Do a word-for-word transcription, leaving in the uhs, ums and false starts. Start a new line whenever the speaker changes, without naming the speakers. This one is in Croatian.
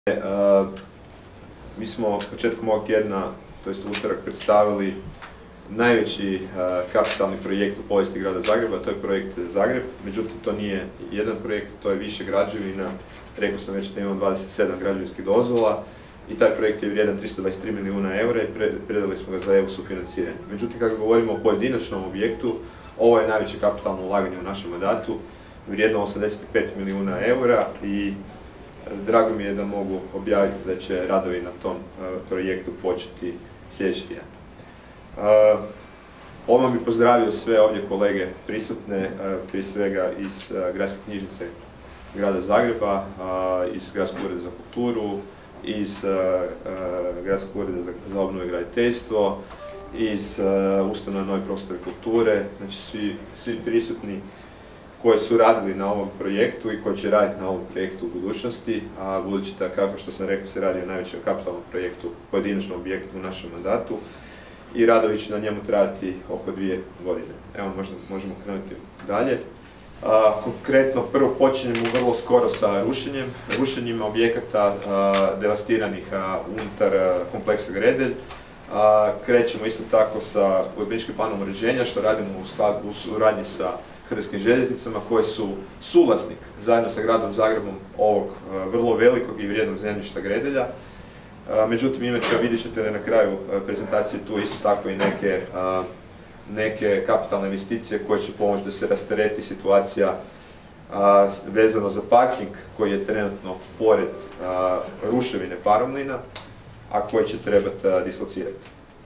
Uh, mi smo početkom ovog tjedna, to jest utorak, predstavili najveći uh, kapitalni projekt u povijesti grada Zagreba, to je projekt Zagreb. Međutim, to nije jedan projekt, to je više građevina. Rekao sam već da imamo dvadeset sedam građevinskih dozvola i taj projekt je vrijedan tristo dvadeset tri milijuna eura i predali smo ga za E U sufinanciranje. Međutim, kako govorimo o pojedinačnom objektu, ovo je najveće kapitalno ulaganje u našem mandatu, vrijedno osamdeset pet milijuna eura i drago mi je da mogu objaviti da će radovi na tom uh, projektu početi sljedeći tjedan. Uh, Odmah bih pozdravio sve ovdje kolege prisutne, uh, prije svega iz uh, Gradske knjižnice grada Zagreba, uh, iz Gradskog ureda za kulturu, iz uh, uh, Gradskog ureda za, za obnovu i graditeljstvo, iz uh, ustanove Novi prostori kulture, znači svi, svi prisutni koji su radili na ovom projektu i koji će raditi na ovom projektu u budućnosti, a budući da, kako što sam rekao, se radi o najvećem kapitalnom projektu, pojedinačnom objektu u našem mandatu i radovi će na njemu trajati oko dvije godine. Evo, možda možemo krenuti dalje. A, konkretno, prvo počinjemo vrlo skoro sa rušenjem, rušenjima objekata a, devastiranih a, unutar a, kompleksa Gredelj. A, krećemo isto tako sa urbanističkim planom uređenja, što radimo u, skladu, u suradnji sa Hrvatskim željeznicama, koji su suvlasnik zajedno sa gradom Zagrebom ovog a, vrlo velikog i vrijednog zemljišta Gredelja. A, međutim, inače vidjet ćete na kraju a, prezentacije tu isto tako i neke, a, neke kapitalne investicije koje će pomoći da se rastereti situacija a, vezano za parking koji je trenutno pored a, ruševine Paromlina, a koji će trebati dislocirati.